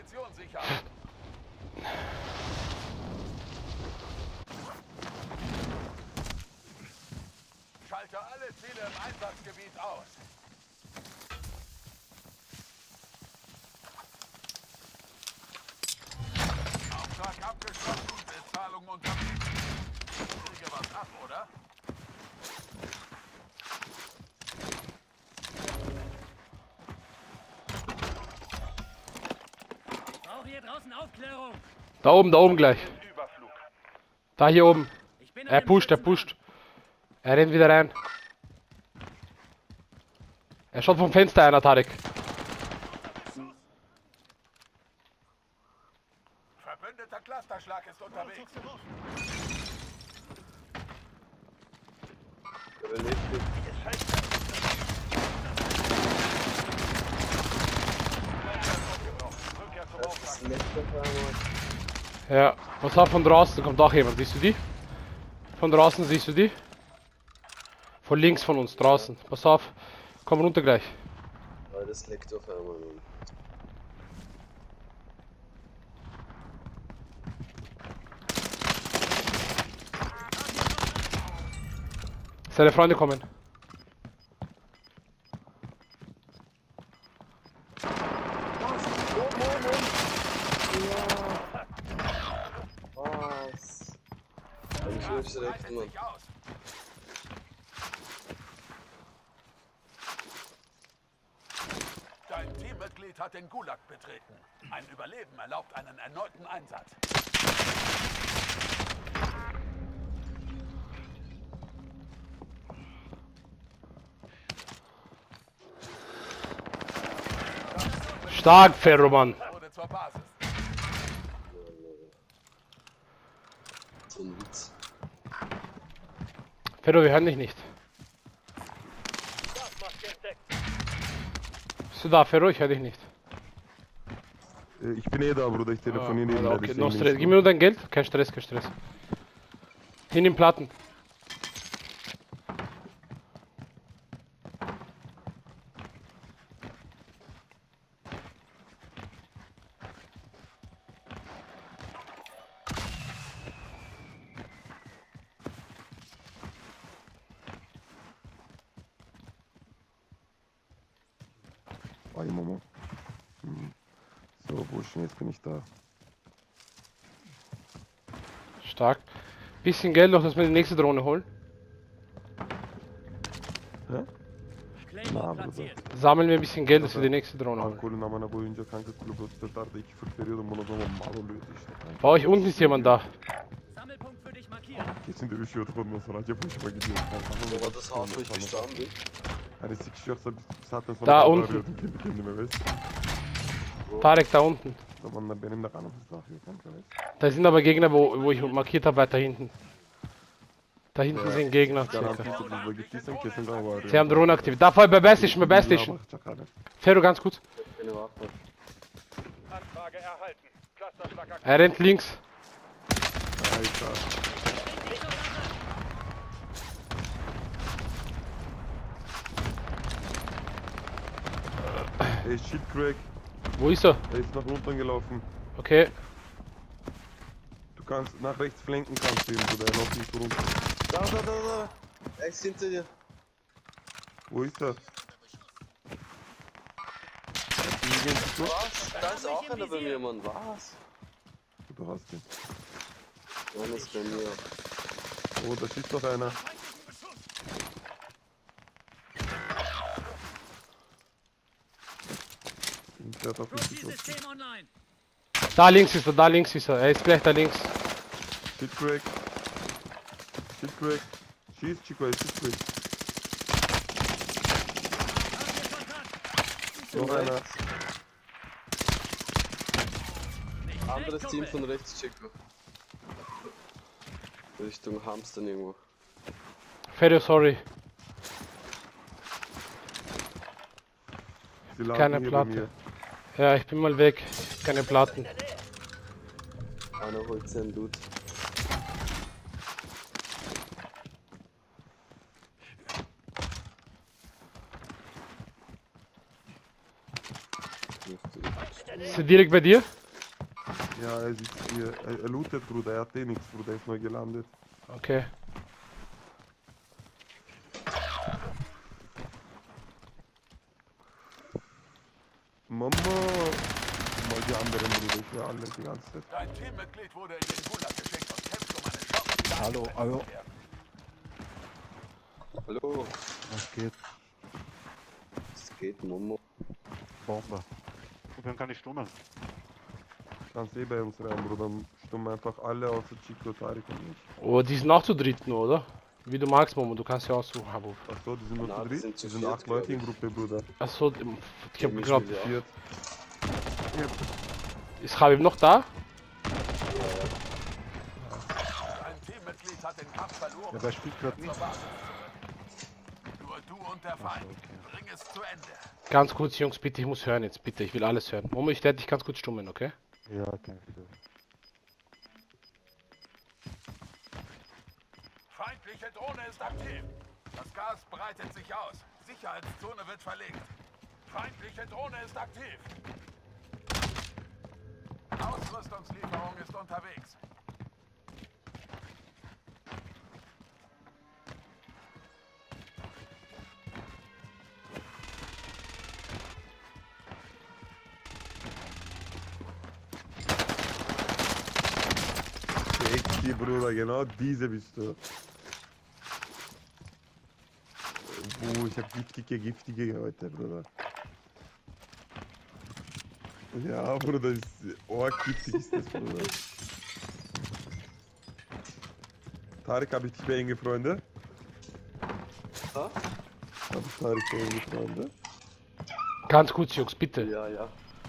Position sichern. Schalte alle Ziele im Einsatzgebiet aus. Auftrag abgeschlossen, Bezahlung unterblieben. Kriege was ab, oder? Brauche hier draußen Aufklärung. Da oben gleich. Da hier oben. Er pusht. Er rennt wieder rein. Er schaut vom Fenster einer, Tarek. Verbündeter Clusterschlag ist unterwegs. Ja, pass auf, von draußen kommt auch jemand. Siehst du die? Von draußen siehst du die? Von links von uns, draußen. Pass auf. Komm runter gleich. Ja, das leckt auf einmal. Seine Freunde kommen. Was? Ich muss direkt, Mann. Dein Teammitglied hat den Gulag betreten. Ein Überleben erlaubt einen erneuten Einsatz. Stark, Ferroman. Wurde zur Basis. So ein Witz. Ferro, wir hören dich nicht. Bist du da, Ferro? Ich höre dich nicht. Ich bin eh da, Bruder, ich telefoniere nebenbei. Okay, deswegen no nicht Stress. so. Gib mir nur dein Geld. Kein Stress. Hin in Platten. Ay, Momo. So, Burschen, jetzt bin ich da. Stark. Bisschen Geld noch, dass wir die nächste Drohne holen. He? Claymore Bruder. platziert. Sammeln wir ein bisschen Geld, dass wir die nächste Drohne holen. Alkolün amına koyunca kanka kulübü sırtarda 2 fırt veriyordum bunu zaman mal oluyordu işte kanka. Bei euch unten ist jemand da. Sammelpunkt für dich markiert. Kesin de üşüyorduk ondan sonra acayip hoşuma gidiyor kanka. Wo war das Haus, wo ich gestanden bin? Hani sikiş yoksa bir saatten sonra Da kavga unten. arıyordum kendi kendime weißt. Tarek, da unten. O zamanlar benim de kanım hızlı akıyor kanka weißt. Da sind aber Gegner, wo ich markiert habe, weiter hinten. Da hinten sind Gegner. Garanti Circa. çok hızlı gittiysem kesin kan var Sie haben Drohne aktiviert. Da voll bei Best Station, bei Best Station. Bakacak hani. Ferro, ganz kurz. Keine Waffe. Anfrage erhalten. Clusterschlag aktiv. Er rennt links. Alter. Ey, shit crack. Wo ist er? Er ist nach unten gelaufen. Okay. Du kannst nach rechts flanken, kannst du ihn, Bruder. Er läuft nicht runter. Da. Er ist hinter dir. Wo ist er? Was? Da ist auch einer bei mir, Mann. Was? Du hast ihn. Einer ist bei mir. Oh, da schießt noch einer. Der hat auf mich geschossen. System online. Da links ist er, da links ist er. Er ist gleich da links. Shit crack. Shit crack. Schieß, Chico, er ist shit crack. Noch einer. Anderes Team von rechts, Chico. Richtung Hamstern irgendwo. Ferro, sorry. Sie landen Keine hier Platte. bei mir. Ja, ich bin mal weg. Keine Platten. Einer holt seinen Loot. er direkt bei dir? Ja, er sitzt hier. Er lootet, Bruder. Er hat eh nichts, Bruder. Er ist neu gelandet. Okay. Mama! Mal die anderen, Bruder. Ich will alle die ganze Zeit. Dein Teammitglied wurde in den Gulag geschickt und kämpft um eine Chance. Hallo, hallo. Hallo. Was geht? Es geht, Momo. Bombe. Probieren kann ich stummen. Kannst eh bei uns rein, Bruder. Stummen einfach alle außer Chico, Tarik und mich. Oh, die sind auch zu dritt nur, oder? Wie du magst, Momo, du kannst ja aussuchen, Habub. Achso, die sind nur Na, zu die dritt. sind zu Die sind viert, 8 Leute glaub in Gruppe, Bruder. Achso, ich hab mich geglaubt, will ja. Viert. ist Habib noch da? Dein Teammitglied hat den Kampf verloren. Ja, der spielt gerade nicht. Zur Basis zurück. Nur du und der Feind. Bring es zu Ende. Ganz kurz, Jungs, bitte, ich muss hören jetzt, bitte, ich will alles hören. Momo, ich werde dich ganz kurz stummen, okay? Ja, kein Problem. Feindliche Drohne ist aktiv. Das Gas breitet sich aus. Sicherheitszone wird verlegt. Feindliche Drohne ist aktiv. Ausrüstungslieferung ist unterwegs. Sexy, Bruder, genau diese bist du. Ich hab giftige heute, Bruder. Ja, Bruder, ist giftig ist das, Bruder. Tarek, hab ich dich bei Ihnen Freunde? Ha? Hab ich Tarek bei Ihnen Freunde? Ganz kurz, Jungs, bitte. Ja, ja.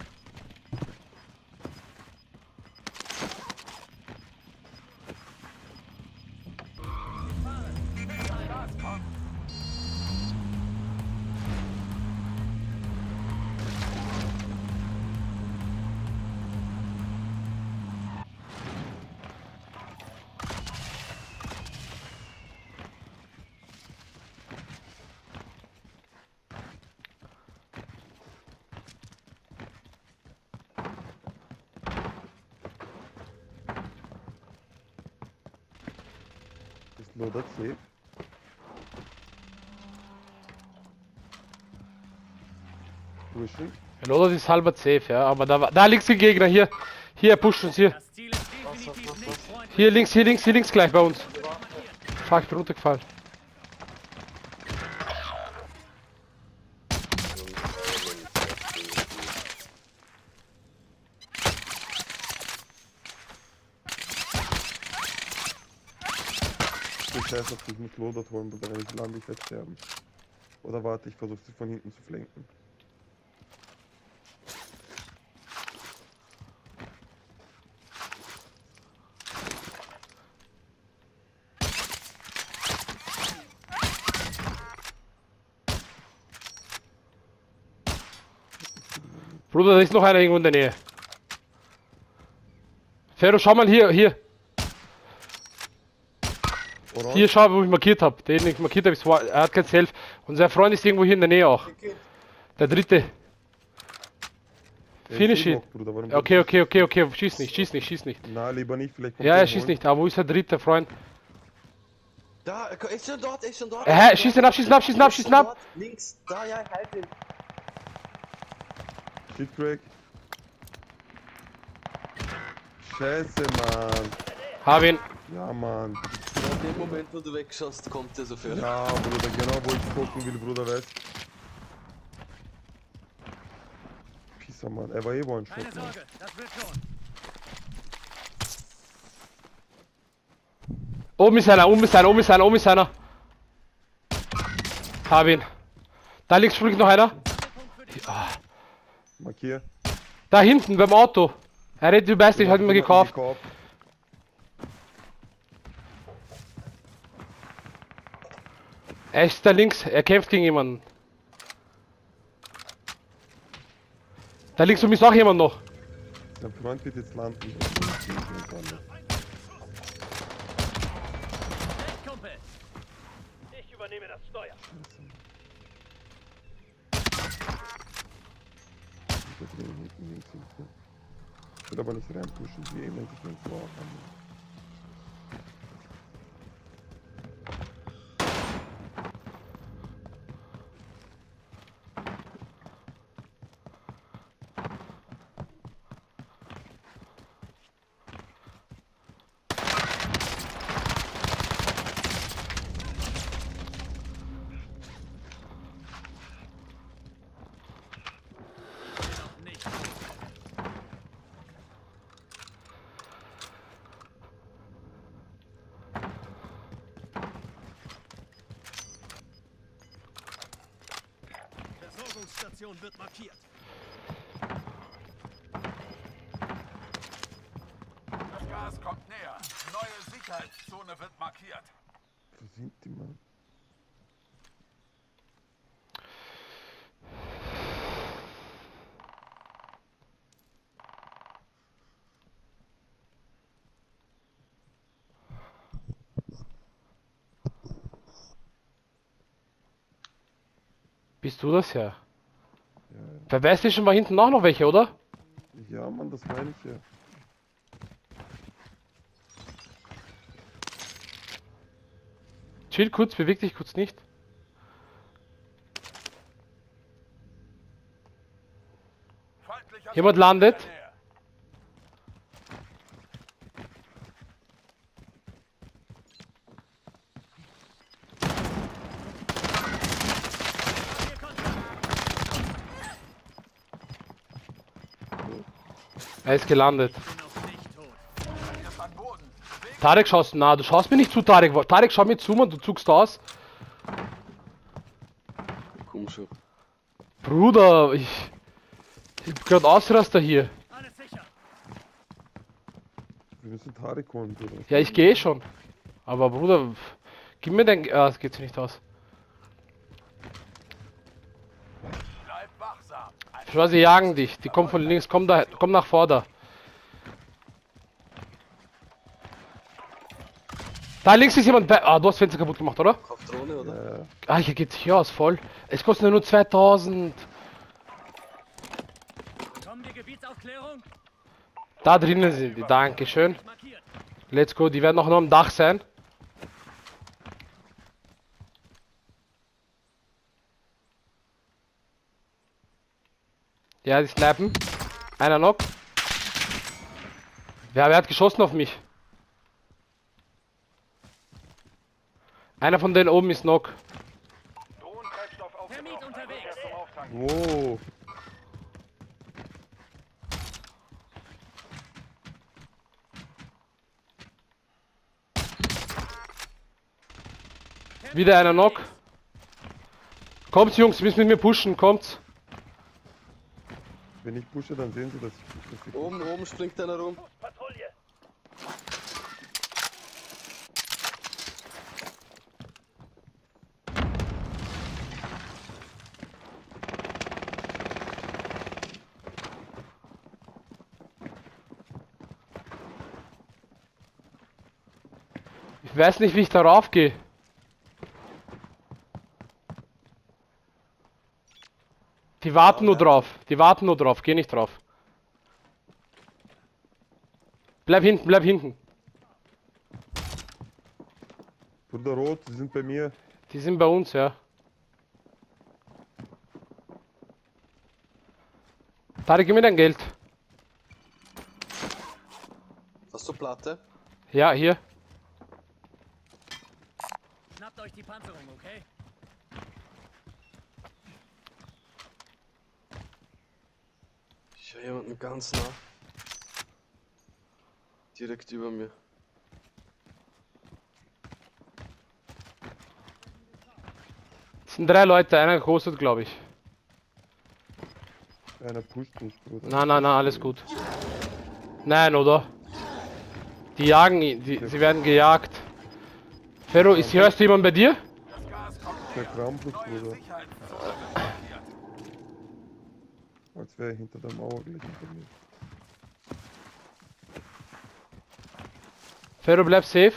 Ist loaded, safe. Pushing. Loader ist halber safe, ja, aber da links die Gegner, hier. Hier, pusht uns, hier. Das Ziel ist definitiv nicht freundlich. Hier links gleich bei uns. Fuck, ich bin runtergefallen. Ich weiß, ob ich mit loaded holen, Bruder, wenn ich lande, ich werde sterben. Oder warte, ich versuche sie von hinten zu flanken. Bruder, da ist noch einer irgendwo in der Nähe. Ferro, schau mal hier. Orange? Hier, schau, wo ich markiert habe. Den ich markiert habe, er hat kein Self. Und sein Freund ist irgendwo hier in der Nähe auch. Der dritte. Der Finish ist eh ihn. noch, Bruder, warum Okay. Schieß nicht. Na, lieber nicht, vielleicht kommt Ja, er er schießt holen. nicht. Aber wo ist der dritte Freund? Da, ist schon dort, ist schon dort. Schieß ihn ab. Links, da, ja, halt ihn. Shit, Craig. Scheiße, Mann. Hab ihn. Ja, Mann. In dem Moment, wo du wegschaust, kommt er sofort. Ja, Bruder, genau wo ich gucken will, Bruder, weißt. Pisser, Mann. Er war eh One-Shot, Keine Mann. Sorge, das wird schon. Oben ist einer. Hab ihn. Da links springt noch einer. Markier. Da hinten beim Auto. Er redet über Best, ich hab ihn mir gekauft. Er ist da links, er kämpft gegen jemanden. Da links um ist auch jemand noch. Sein Freund wird jetzt landen. Kumpel. Ich übernehme das Steuer. das hinten links hinten. Ich will aber nicht reinpushen, die ähneln sich dann so auch an. Nicht. Versorgungsstation wird markiert. Das Gas kommt näher. Neue Sicherheitszone wird markiert. Wo sind die, Mann? Bist du das ja? Ja, Bei Westlichen war hinten auch noch welche, oder? ja, Mann, das meine ich ja. Chill kurz, beweg dich kurz nicht. Feindlicher Jemand Soldat landet. in der Nähe. Hier Kontakt. Er ist gelandet. Bin noch nicht tot. Er ist am Boden. Bewegen Tarek, schaust na, du schaust mir nicht zu, Tarek. Tarek, schau mir zu, Mann, du zuckst aus. Komm schon. Bruder, ich hab grad Ausraster hier. Alles sicher. Wir müssen Tarek holen, Bruder. Ja, ich gehe schon. Aber Bruder, gib mir den. Ah, das geht sich nicht aus. Bleib wachsam. Ich weiß, sie jagen dich. Die kommen von links. Komm da, komm nach vorne. Da links ist jemand. Ah, du hast Fenster kaputt gemacht, oder? Kaufdrohne, oder? Ah, hier geht's hier aus, voll. Es kostet ja nur 2000. Kommen die Gebietsaufklärung? Da drinnen sind die. Dankeschön. Markiert. Let's go. Die werden noch am Dach sein. Ja, die snipen. Einer knock. Wer hat geschossen auf mich? Einer von denen oben ist knock. Termit unterwegs. Wow. Wieder einer knock. Kommt Jungs, müssen mit mir pushen, kommt. Wenn ich pushe, dann sehen sie, dass ich... Oben springt einer rum. Patrouille. Ich weiß nicht, wie ich darauf gehe. Die warten nur drauf. Die warten nur drauf. Geh nicht drauf. Bleib hinten, bleib hinten. Bruder Rot, sie sind bei mir. Die sind bei uns, ja. Tarek, gib mir dein Geld. Hast du Platte? Ja, hier. Schnappt euch die Panzerung, okay? Ich höre jemanden ganz nah. Direkt über mir. Es sind 3 Leute, einer gekostet, glaube ich. Einer pusht mich, Bruder. Nein, alles gut. Nein, oder? Die jagen ihn, sie werden gejagt. Ferro, hörst du jemanden bei dir? Das Gas kommt Der näher. Krampus, Neue Bruder. Sicherheitszone wird markiert. Als wäre er hinter der Mauer gleich hinter mir. Ferro, bleib safe.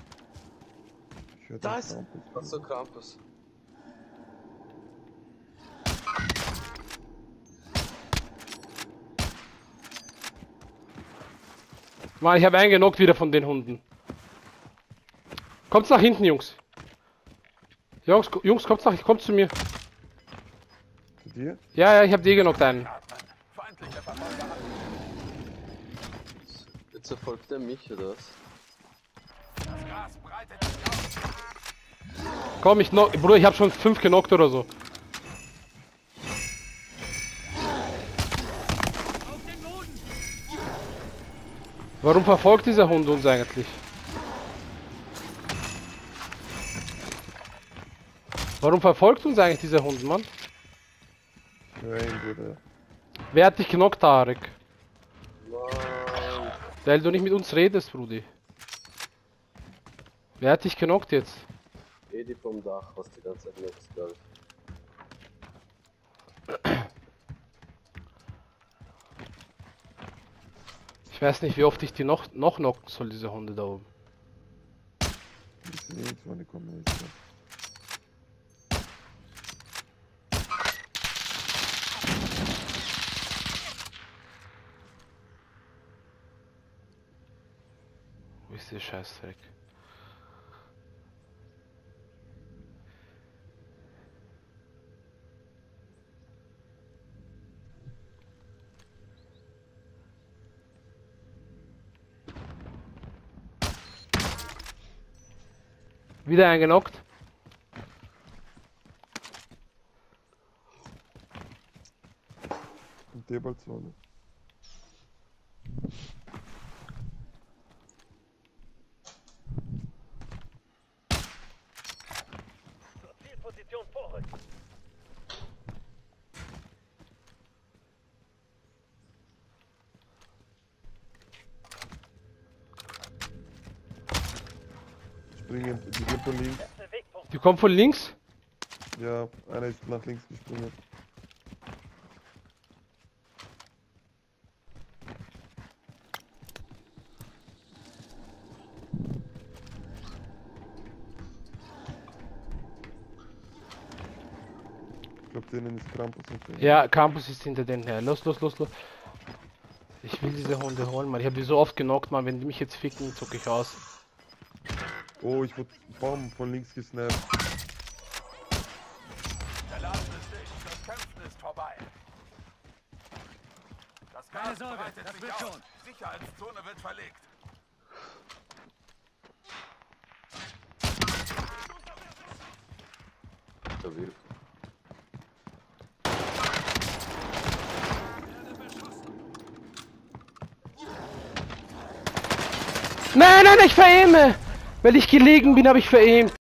Ich höre Da den ist... Krampus. Ach so, Krampus. Mann, ich habe einen genockt wieder von den Hunden. Kommt's nach hinten, Jungs. Jungs, kommt zu mir. Zu dir? Ja, ich hab die genockt einen. Feindliche Verfolger. Jetzt verfolgt er mich, oder was? Das Gas breitet sich aus. Komm, Bruder, ich hab schon 5 genockt oder so. Auf den Boden! Warum verfolgt dieser Hund uns eigentlich? Warum verfolgt uns eigentlich dieser Hund, Mann? Nein, Bruder. Wer hat dich genockt, Tarek? Mann. Weil du nicht mit uns redest, Brudi. Wer hat dich genockt jetzt? Die vom Dach, was die ganze Zeit nutzt, glaube ich. Ich weiß nicht, wie oft ich die noch knocken soll, diese Hunde da oben. Die sind irgendwann gekommen. Ist das. Wo ist der Scheißdreck? Wieder eingenockt. Und der bald Zone. Zielposition vorrücken. Springen, die gehen von links. Die kommt von links. Ja, einer ist nach links gesprungen. Ich glaube, denen ist Krampus hinter. Ja, Campus ist hinter denen her. Los. Ich will diese Hunde holen, Mann. Ich habe die so oft genockt, Mann. Wenn die mich jetzt ficken, zuck ich aus. Oh, ich wurde Baum von links gesnappt. Der Laden ist dicht. Das Kämpfen ist vorbei. Das Keine Gas Sorge, breitet das sich wird aus. schon. Sicherheitszone wird verlegt. Da will. Nein, ich verehme! Weil ich gelegen bin, habe ich verehmt.